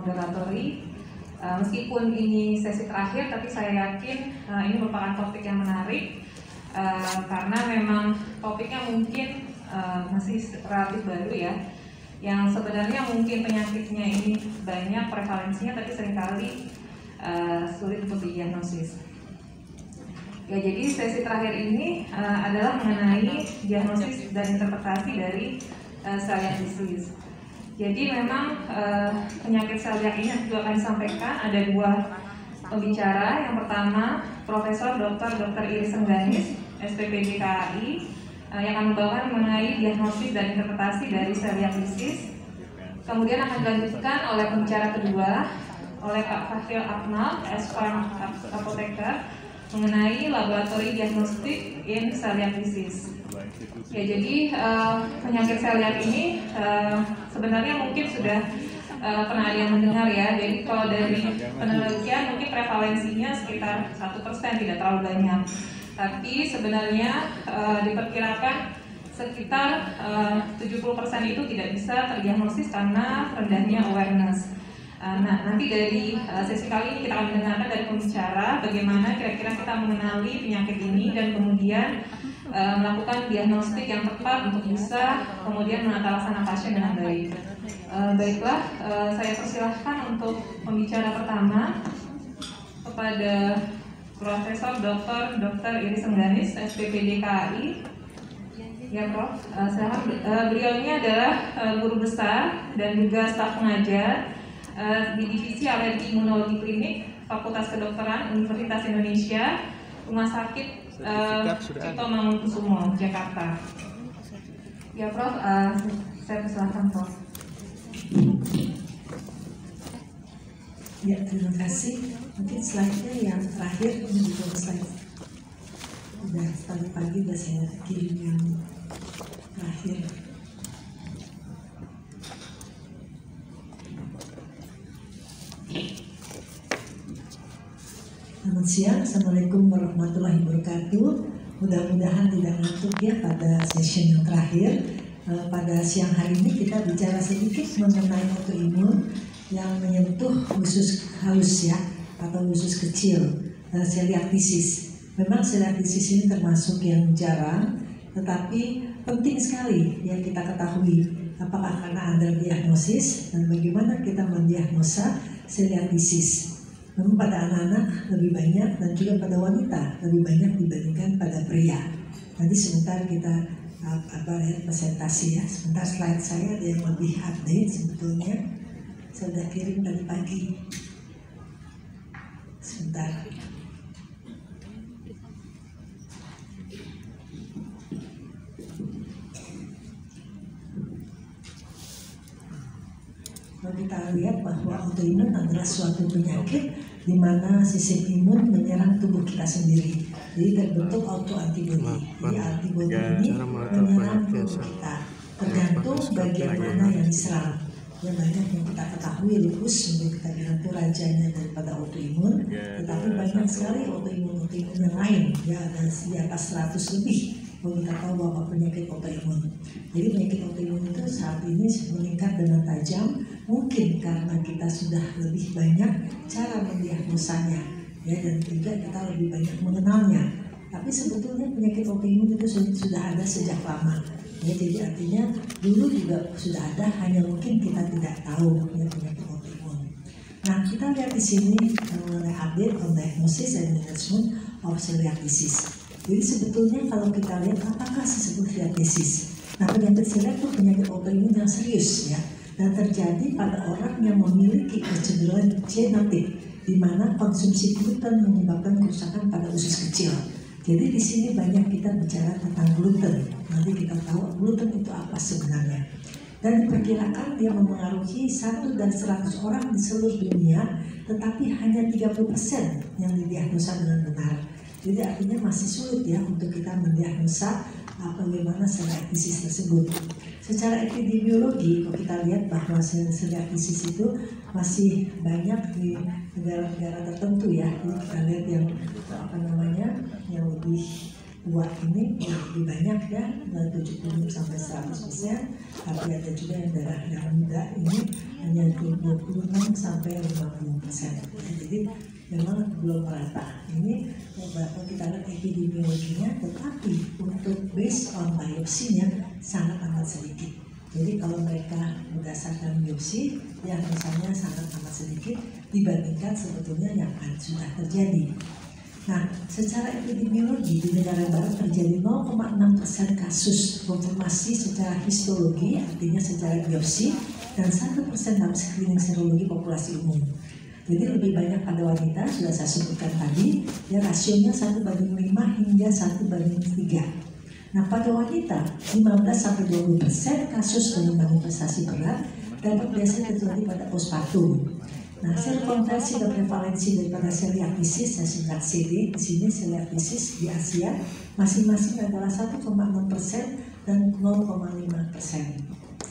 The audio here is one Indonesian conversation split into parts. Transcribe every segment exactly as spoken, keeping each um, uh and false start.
moderatori. Uh, meskipun ini sesi terakhir, tapi saya yakin uh, ini merupakan topik yang menarik uh, karena memang topiknya mungkin uh, masih relatif baru ya. Yang sebenarnya mungkin penyakitnya ini banyak prevalensinya, tapi seringkali uh, sulit untuk didiagnosis. Ya, jadi sesi terakhir ini uh, adalah mengenai diagnosis dan interpretasi dari uh, celiac disease. Jadi memang uh, penyakit celiac ini yang juga akan disampaikan ada dua pembicara. Yang pertama Profesor Doktor Dokter Iris Engganis, S P P D K A I, uh, yang akan membawakan mengenai diagnosis dan interpretasi dari celiac disease. Kemudian akan dilanjutkan oleh pembicara kedua oleh Pak Fahil Akmal, S Farm Apotheker, mengenai laboratori diagnostik in celiac disease. Ya, jadi uh, penyakit celiac ini uh, sebenarnya mungkin sudah uh, pernah ada yang mendengar ya. Jadi kalau dari penelitian mungkin prevalensinya sekitar satu persen, tidak terlalu banyak. Tapi sebenarnya uh, diperkirakan sekitar uh, tujuh puluh persen itu tidak bisa terdiagnosis karena rendahnya awareness. Uh, nah, nanti dari uh, sesi kali ini kita akan mendengarkan dari pembicara bagaimana kira-kira kita mengenali penyakit ini dan kemudian uh, melakukan diagnostik yang tepat untuk bisa kemudian menata laksana pasien dengan baik. Uh, baiklah, uh, saya persilahkan untuk pembicara pertama kepada Profesor Doktor Dokter Iris Engganis, S P P D K A I. Ya, Prof. Uh, silakan. Uh, beliau ini adalah uh, guru besar dan juga staf pengajar Uh, di Divisi Alergi Imunologi Klinik Fakultas Kedokteran Universitas Indonesia, Rumah Sakit uh, Cipto Mangunkusumo, Jakarta. Ya, Prof, uh, saya persilahkan, Prof. Ya, terima kasih. Mungkin slide-nya yang terakhir, ini juga slide. Udah tadi pagi udah saya kirim yang terakhir. Selamat siang, Assalamualaikum warahmatullahi wabarakatuh. Mudah-mudahan tidak ngantuk ya pada session yang terakhir. Uh, pada siang hari ini kita bicara sedikit mengenai autoimun yang menyentuh usus halus ya, atau usus kecil, uh, celiac disease. Memang celiac disease ini termasuk yang jarang, tetapi penting sekali yang kita ketahui apakah karena underdiagnosis dan bagaimana kita mendiagnosa celiac disease. Namun pada anak-anak lebih banyak dan juga pada wanita lebih banyak dibandingkan pada pria. Nanti sebentar kita apa lihat presentasi ya. Sebentar slide saya ada yang lebih update sebetulnya. Saya sudah kirim tadi pagi. Sebentar. Kalau kita lihat bahwa autoimun adalah suatu penyakit di mana sistem imun menyerang tubuh kita sendiri. Jadi terbentuk autoantibody. Jadi antibody ini menyerang tubuh kita. Tergantung bagian mana yang diserang. Ya, banyak yang kita ketahui lupus, mungkin kita bilang itu rajanya daripada autoimun. Tetapi banyak sekali autoimun-autoimun yang lain. Ya, ada di atas seratus lebih. Kalau kita tahu bahwa penyakit autoimun. Jadi penyakit autoimun itu saat ini meningkat dengan tajam, mungkin karena kita sudah lebih banyak cara mendiagnosanya, ya, dan juga kita lebih banyak mengenalnya. Tapi sebetulnya penyakit autoimun itu sudah ada sejak lama. Ya, jadi artinya dulu juga sudah ada, hanya mungkin kita tidak tahu ya, penyakit autoimun. Nah, kita lihat di sini mengenai update on diagnosis and management of celiac disease. Jadi sebetulnya kalau kita lihat apakah disebut celiac disease? Nah, penyakit celiac itu penyakit autoimun yang serius ya, dan terjadi pada orang yang memiliki kecenderungan genetik di mana konsumsi gluten menyebabkan kerusakan pada usus kecil. Jadi di sini banyak kita bicara tentang gluten. Nanti kita tahu gluten itu apa sebenarnya. Dan diperkirakan dia memengaruhi satu dari seratus orang di seluruh dunia, tetapi hanya tiga puluh persen yang didiagnosa dengan benar. Jadi artinya masih sulit ya untuk kita mendiagnosa uh, bagaimana celiac disease tersebut. Secara epidemiologi, kalau kita lihat bahwa celiac disease itu masih banyak di negara-negara tertentu ya. Jadi kita lihat yang apa namanya yang lebih uap ini lebih banyak ya, tujuh puluh sampai seratus persen, tapi ada juga yang darah-darah muda ini hanya dua puluh enam sampai lima puluh persen. Jadi memang belum merata. Ini beberapa kita lihat epidemiologinya, tetapi untuk based on biopsinya sangat amat sedikit. Jadi kalau mereka berdasarkan biopsi, yang misalnya sangat amat sedikit dibandingkan sebetulnya yang sudah terjadi. Nah, secara epidemiologi di negara barat terjadi nol koma enam persen kasus konfirmasi secara histologi, artinya secara biopsi, dan satu persen dalam screening serologi populasi umum. Jadi lebih banyak pada wanita, sudah saya sebutkan tadi, ya rasionya satu banding lima hingga satu banding tiga. Nah, pada wanita, lima belas sampai dua puluh persen kasus dengan manifestasi berat dapat biasanya terjadi pada postpartum. Nah, sel konversi dan prevalensi daripada celiac disease, saya singkat C D, di sini celiac disease di Asia masing-masing adalah satu koma enam persen dan nol koma lima persen.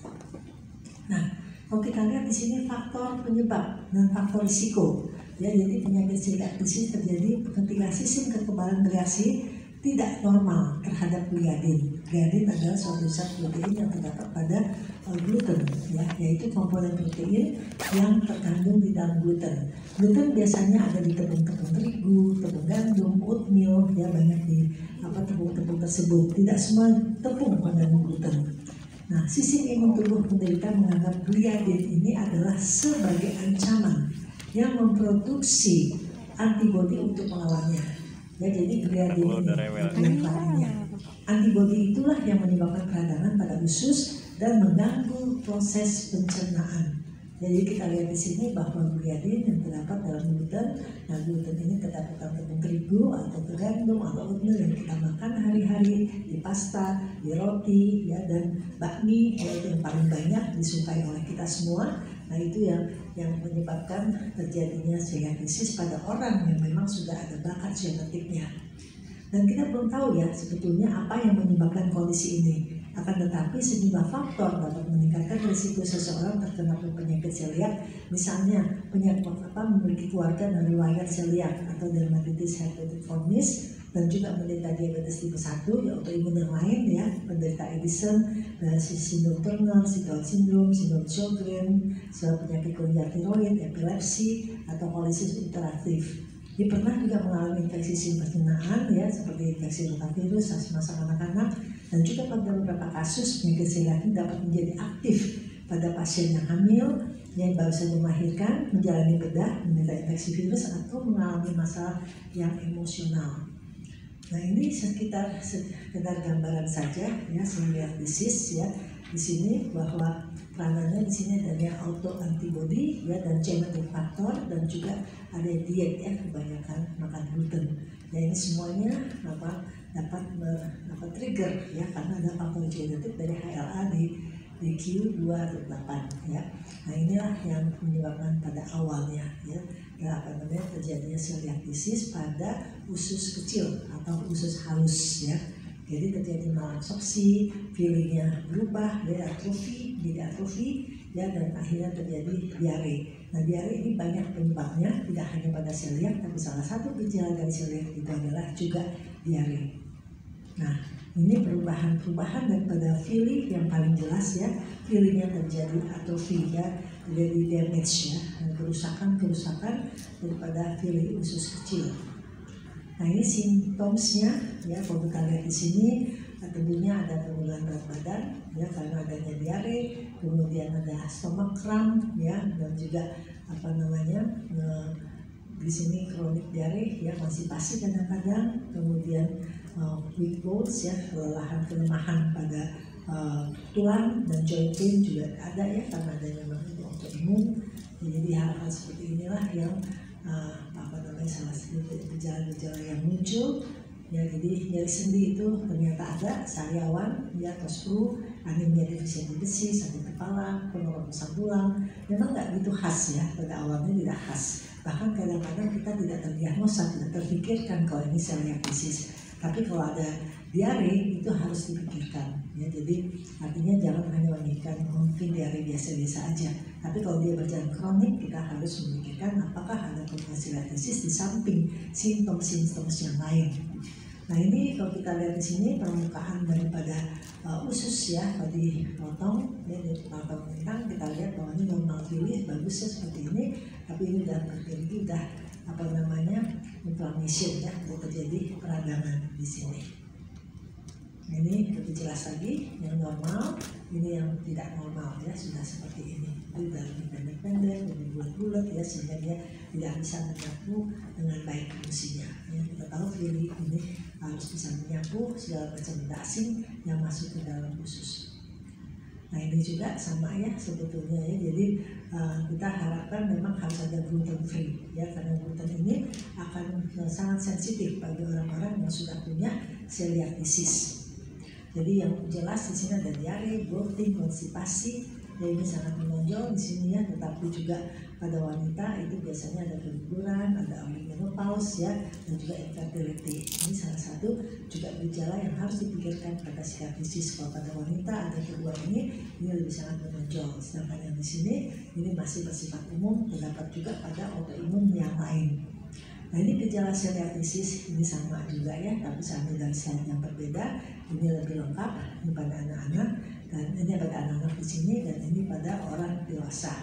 Nah, kalau kita lihat di sini faktor penyebab dan faktor risiko, ya, jadi penyakit celiac disease terjadi ketika sistem kekebalan bereaksi tidak normal terhadap gliadin. Gliadin adalah suatu zat protein yang terdapat pada uh, gluten, ya, yaitu komponen protein yang terkandung di dalam gluten. Gluten biasanya ada di tepung-tepung terigu, tepung gandum, oatmeal, ya, banyak di apa tepung-tepung tersebut. Tidak semua tepung mengandung gluten. Nah, sistem imun tubuh penderita menganggap gliadin ini adalah sebagai ancaman yang memproduksi antibodi untuk melawannya. Ya, jadi gliadin ini lainnya. Antibodi itulah yang menyebabkan peradangan pada usus dan mengganggu proses pencernaan. Jadi kita lihat di sini bahwa gliadin yang terdapat dalam gluten, nah gluten ini terdapat dalam tepung terigu atau gandum atau oatmeal yang kita makan hari-hari, di pasta, di roti, ya, dan bakmi, yaitu yang paling banyak disukai oleh kita semua. Nah, itu yang yang menyebabkan terjadinya celiac disease pada orang yang memang sudah ada bakat genetiknya. Dan kita belum tahu ya sebetulnya apa yang menyebabkan kondisi ini. Akan tetapi sejumlah faktor dapat meningkatkan risiko seseorang terkena penyakit celiac. Misalnya penyakit apa memiliki keluarga dan riwayat celiac atau dermatitis herpetiformis, dan juga menderita diabetes tipe satu, ya, autoimun yang lain, ya, penderita Addison, sindrom Turner, Down syndrome, sindrom Sjögren, penyakit kelenjar tiroid, epilepsi, atau kolisis interaktif. Dia pernah juga mengalami infeksi sistem pencernaan, ya, seperti infeksi rotavirus, asma sama anak-anak, dan juga pada beberapa kasus penyakit celiac ini dapat menjadi aktif pada pasien yang hamil, yang baru saja melahirkan, menjalani bedah, menderita infeksi virus, atau mengalami masalah yang emosional. Nah, ini sekitar sekedar gambaran saja, ya, celiac disease, ya, di sini bahwa peranannya di sini adanya autoantibody, ya, dan genetic factor, dan juga ada diet, ya, kebanyakan makan gluten. Ya, ini semuanya apa dapat apa trigger, ya, karena ada faktor genetik dari H L A di di Q dua atau delapan, ya. Nah, inilah yang menyebabkan pada awalnya, ya, ya apa namanya terjadinya celiac disease pada usus kecil atau usus halus, ya. Jadi terjadi malabsorpsi, feelingnya berubah dari atrofi, jadi atrofi, ya, dan akhirnya terjadi diare. Nah, diare ini banyak penyebabnya, tidak hanya pada celiac, tapi salah satu gejala dari celiac itu adalah juga diare. Nah, ini perubahan-perubahan daripada feeling yang paling jelas, ya, feelingnya terjadi atrofi, ya, jadi damage, ya, kerusakan-kerusakan daripada feeling usus kecil. Nah, ini simptomnya, ya, kalau kita lihat di sini, tentunya ada penurunan berat badan, ya, karena adanya diare, kemudian ada stomach cramp, ya, dan juga apa namanya di sini kronik diare, ya, konstipasi kadang-kadang, kemudian uh, weak bones, ya, kelelahan kelemahan pada uh, tulang, dan joint pain juga ada, ya, karena adanya memang autoimun. Jadi hal-hal seperti inilah yang uh, apa namanya salah satu gejala-gejala yang muncul, ya. Jadi nyeri sendi itu ternyata ada, sariawan, ya, tospru, anemia defisiensi besi, sakit kepala, penorokan tulang. Memang nggak gitu khas, ya, pada awalnya tidak khas. Bahkan kadang-kadang kita tidak terdiagnosa, tidak terpikirkan kalau ini celiac disease. Tapi kalau ada diare itu harus dipikirkan, ya. Jadi artinya jangan hanya memikirkan mungkin diare biasa-biasa aja. Tapi kalau dia berjalan kronik, kita harus memikirkan apakah ada potensi celiac disease di samping simptom-simptom yang lain. Nah ini kalau kita lihat di sini permukaan daripada uh, usus ya, kalau dipotong ya, dipotong tentang kita lihat bahwa ini normal pilih bagusnya seperti ini, tapi ini dalam terjadi udah apa namanya inflammation ya, udah terjadi peradangan di sini. Nah, ini lebih jelas lagi yang normal, ini yang tidak normal ya, sudah seperti ini. Itu udah lebih pendek-pendek, lebih bulat-bulat ya, sehingga dia tidak bisa menyapu dengan baik fungsinya. Ya, kita tahu pilih ini harus bisa menyapu segala macam benda asing yang masuk ke dalam usus. Nah ini juga sama ya sebetulnya ya, jadi uh, kita harapkan memang harus ada gluten free ya, karena gluten ini akan uh, sangat sensitif bagi orang-orang yang sudah punya celiac disease. Jadi yang jelas di sini ada diare, bloating, konstipasi, ya ini sangat menonjol di sini ya. Tetapi juga pada wanita itu biasanya ada keguguran, ada early menopause ya, dan juga infertility. Ini salah satu juga gejala yang harus dipikirkan pada celiac disease. Kalau pada wanita ada kedua ini, ini lebih sangat menonjol. Sedangkan yang di sini ini masih bersifat umum, terdapat juga pada autoimun yang lain. Nah ini gejala celiac disease ini sama juga ya, tapi saya ambil dari slide yang berbeda. Ini lebih lengkap ini pada anak-anak, dan ini pada anak-anak di sini, dan ini pada orang dewasa.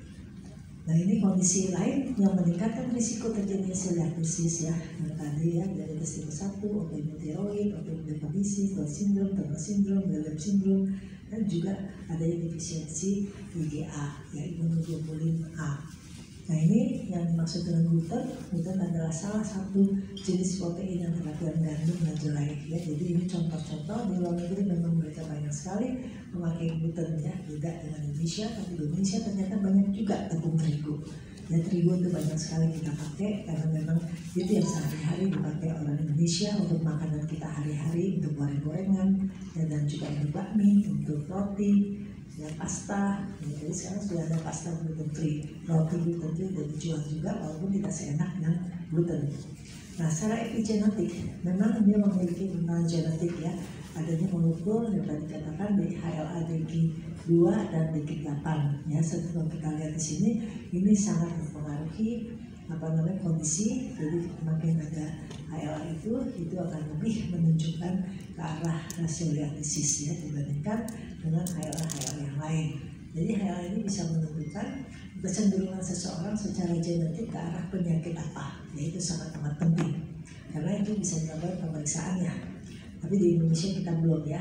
Nah ini kondisi lain yang meningkatkan risiko terjadinya celiac disease ya, yang tadi ya, diabetes tipe satu, autoimun tiroid, autoimun kondisi, Down syndrome, Turner syndrome, Williams syndrome, dan juga adanya defisiensi I G A ya, immunoglobulin A. Nah ini yang dimaksud dengan gluten, gluten adalah salah satu jenis protein yang terdapat dalam gandum dan jelai ya. Jadi ini contoh-contoh, di luar negeri memang mereka banyak sekali memakai gluten ya, beda dengan Indonesia, tapi di Indonesia ternyata banyak juga tepung terigu. Ya terigu itu banyak sekali kita pakai karena memang itu yang sehari-hari dipakai orang Indonesia untuk makanan kita hari-hari, untuk goreng-gorengan ya, dan juga untuk bakmi, untuk roti. Ya, pasta, ya, jadi sekarang sudah ada pasta gluten free, roti gluten free dan dijual juga walaupun tidak seenak yang gluten. Nah secara epigenetik memang dia memiliki bentangan genetik ya, adanya molekul yang tadi dikatakan di H L A D G dua dan D G delapan ya. Setelah kita lihat di sini ini sangat mempengaruhi apa namanya kondisi, jadi makin ada H L A itu itu akan lebih menunjukkan ke arah celiac disease ya, dibandingkan dengan H L A-H L A yang lain. Jadi H L A ini bisa menentukan kecenderungan seseorang secara genetik ke arah penyakit apa, yaitu sangat amat penting karena itu bisa dilakukan pemeriksaannya. Tapi di Indonesia kita belum ya.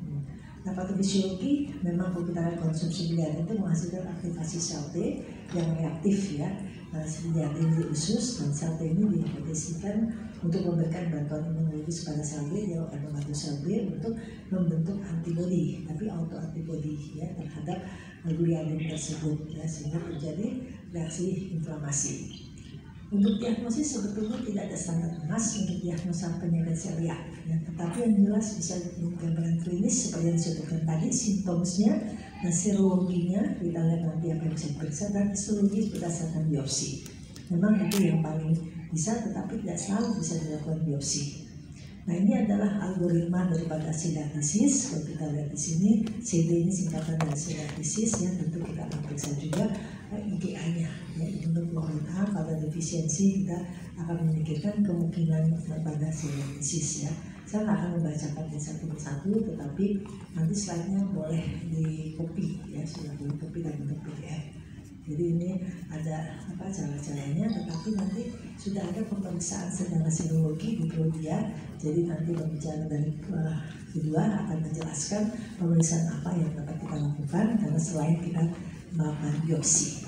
Nah patofisiologi memang kalau kita konsumsi gliatin itu menghasilkan aktivasi sel T yang reaktif ya. Nah, gliatin di usus dan sel T ini dihipotesiskan untuk memberikan bantuan imunologis pada sel B, dia akan membantu sel B untuk membentuk antibodi, tapi autoantibodi ya terhadap gliadin tersebut ya, sehingga terjadi reaksi inflamasi. Untuk diagnosis sebetulnya tidak ada standar emas untuk diagnosa penyakit celiac ya, tetapi yang jelas bisa gambaran klinis seperti yang disebutkan tadi, simptomnya dan serologinya kita lihat nanti apa yang bisa diperiksa, dan histologi berdasarkan biopsi. Memang itu yang paling bisa, tetapi tidak selalu bisa dilakukan biopsi. Nah ini adalah algoritma daripada celiac disease. Kalau kita lihat di sini, C D ini singkatan dari celiac disease ya, tentu kita akan periksa juga I G A-nya ya, immunoglobulin A. Pada defisiensi kita akan memikirkan kemungkinan pada celiac disease ya. Saya nggak akan membacakan satu persatu, tetapi nanti slide-nya boleh di copy ya, sudah boleh copy dan bentuk P D F. Jadi ini ada apa cara-caranya, tetapi nanti sudah ada pemeriksaan secara serologi di Prodia. Jadi nanti pembicara dari uh, kedua akan menjelaskan pemeriksaan apa yang dapat kita lakukan karena selain kita melakukan biopsi.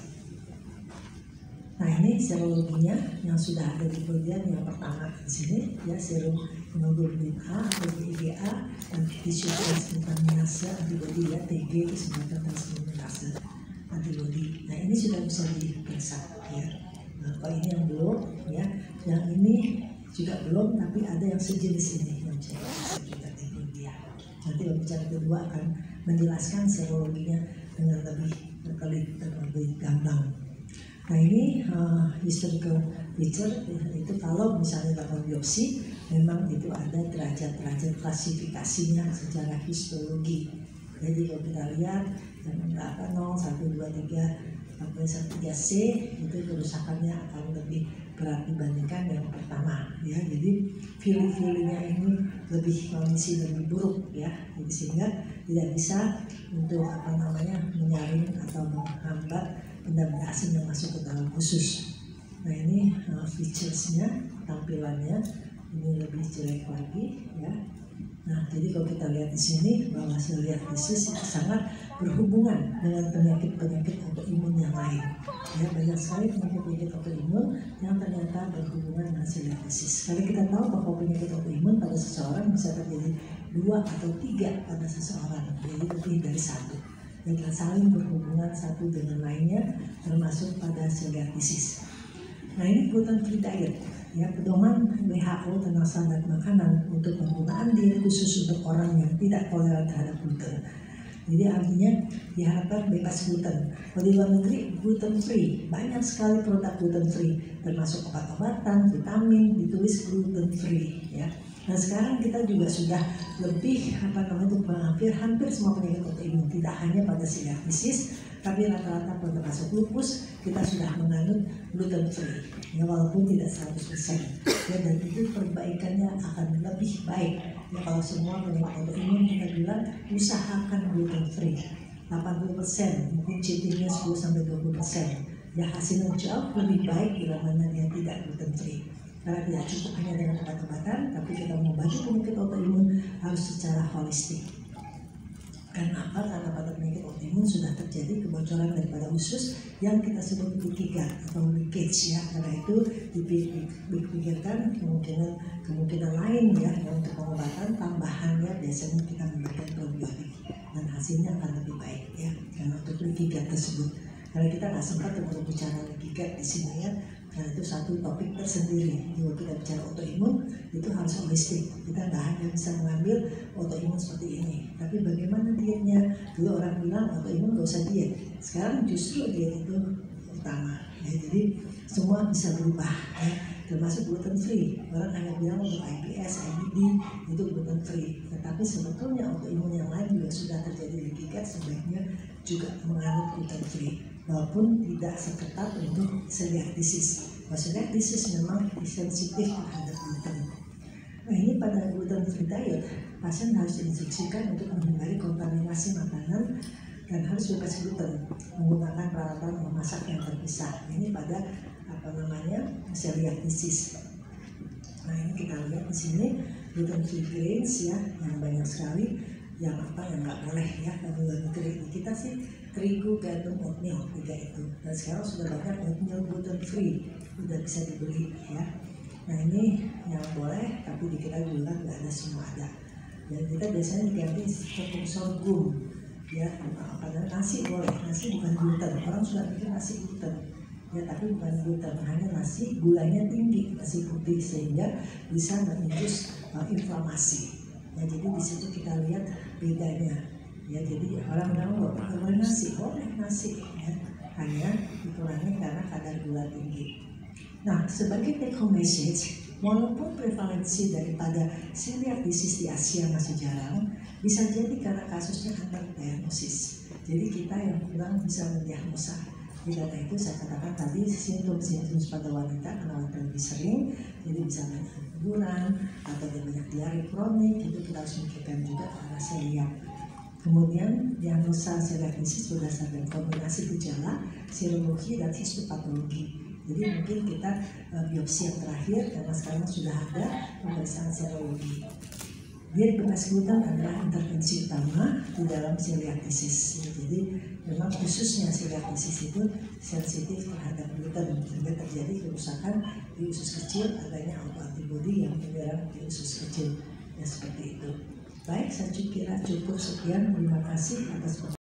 Nah ini serologinya yang sudah ada di Prodia, yang pertama di sini ya, serum hemoglobin A atau I G A dan tissue transglutaminase antibody ya, T G itu sebenarnya transglutaminase antibody. Nah ini sudah bisa diperiksa ya. Nah, kalau ini yang belum ya, yang ini juga belum, tapi ada yang sejenis ini yang bisa juga di ya. Nanti pembicara kedua akan menjelaskan serologinya dengan lebih berkelit dan lebih gampang. Nah ini uh, historical picture itu kalau misalnya dalam biopsi memang itu ada derajat-derajat klasifikasinya secara histologi. Jadi kalau kita lihat yang apa nol, satu, dua, tiga lapisan tiga C itu kerusakannya akan lebih berat dibandingkan yang pertama ya. Jadi fili-filinya ini lebih kondisi lebih buruk ya. Jadi sehingga tidak bisa untuk apa namanya menyaring atau menghambat benda-benda asing yang masuk ke dalam usus. Nah ini uh, featuresnya, tampilannya ini lebih jelek lagi ya. Nah, jadi kalau kita lihat di sini bahwa celiac disease itu sangat berhubungan dengan penyakit-penyakit autoimun yang lain. Ya, banyak sekali penyakit-penyakit autoimun yang ternyata berhubungan dengan celiac disease. Karena kita tahu bahwa penyakit autoimun pada seseorang bisa terjadi dua atau tiga pada seseorang, jadi lebih dari satu. Dan saling berhubungan satu dengan lainnya, termasuk pada celiac disease. Nah, ini gluten free diet. Ya, pedoman W H O tentang standar makanan untuk penggunaan diet khusus untuk orang yang tidak toleran terhadap gluten. Jadi artinya diharapkan bebas gluten. Kalau di luar negeri gluten free, banyak sekali produk gluten free, termasuk obat-obatan, vitamin ditulis gluten free. Ya. Nah sekarang kita juga sudah lebih apa namanya itu hampir hampir semua penyakit autoimun, tidak hanya pada celiac disease, tapi rata-rata termasuk lupus kita sudah menganut gluten free. Ya walaupun tidak seratus persen. Ya, dan itu perbaikannya akan lebih baik. Ya kalau semua penyakit autoimun kita bilang usahakan gluten free. delapan puluh persen, mungkin cheatingnya sepuluh sampai dua puluh persen. Ya hasilnya jauh lebih baik bila mana dia tidak gluten free. Karena tidak cukup hanya dengan obat-obatan, tapi kita membantu penyakit autoimun harus secara holistik. Karena apa? Karena pada penyakit autoimun sudah terjadi kebocoran daripada usus yang kita sebut leaky gut atau leakage ya. Karena itu dipikirkan kemungkinan kemungkinan lain ya untuk pengobatan tambahannya biasanya kita memberikan probiotik dan hasilnya akan lebih baik ya. Karena untuk leaky gut tersebut, karena kita nggak sempat untuk bicara leaky gut di sini ya. Nah itu satu topik tersendiri. Kalau kita bicara autoimun itu harus holistik. Kita nggak hanya bisa mengambil autoimun seperti ini, tapi bagaimana dietnya. Dulu orang bilang autoimun nggak usah diet. Sekarang justru diet itu utama. Ya, jadi semua bisa berubah. Ya. Termasuk gluten free. Orang hanya bilang untuk I B S, I B D itu gluten free. Tetapi sebetulnya autoimun yang lain juga sudah terjadi leaky gut sebaiknya juga menganut gluten free. Walaupun tidak seketat untuk celiac disease. Kalau celiac disease memang sensitif terhadap gluten. Nah ini pada gluten free diet, pasien harus diinstruksikan untuk menghindari kontaminasi makanan dan harus bebas gluten, menggunakan peralatan memasak yang terpisah. Ini pada apa namanya celiac disease. Nah ini kita lihat di sini gluten free grains ya, yang banyak sekali yang apa yang nggak boleh ya. Kalau negeri kita sih terigu, gandum, oatmeal tiga itu. Dan sekarang sudah banyak oatmeal gluten free, sudah bisa dibeli ya. Nah ini yang boleh, tapi di kita juga nggak ada semua ada. Dan kita biasanya diganti tepung sorghum ya. Apa namanya nasi boleh, nasi bukan gluten. Orang sudah pikir nasi gluten ya, tapi bukan gluten, hanya nasi gulanya tinggi, nasi putih sehingga bisa mengindus uh, inflamasi. Ya, jadi di situ kita lihat bedanya. Ya, jadi orang bilang nggak boleh nasi, boleh nasi, ya. Hanya dikurangi karena kadar gula tinggi. Nah, sebagai take home message, walaupun prevalensi daripada celiac disease di Asia masih jarang, bisa jadi karena kasusnya underdiagnosis. Jadi kita yang kurang bisa mendiagnosa. Di data itu saya katakan tadi simptom-simptom pada wanita karena wanita lebih sering, jadi bisa banyak keguguran atau banyak diare kronik, itu kita harus memikirkan juga karena celiac. Kemudian diagnosa celiac disease berdasarkan kombinasi gejala, serologi dan histopatologi. Jadi mungkin kita uh, biopsi yang terakhir karena sekarang sudah ada pemeriksaan serologi. Diet bebas gluten adalah intervensi utama di dalam celiac disease. Jadi memang khususnya celiac disease itu sensitif terhadap gluten sehingga terjadi kerusakan di usus kecil, adanya autoantibodi yang menyerang di usus kecil. Ya seperti itu. Baik, saya kira cukup sekian. Terima kasih atas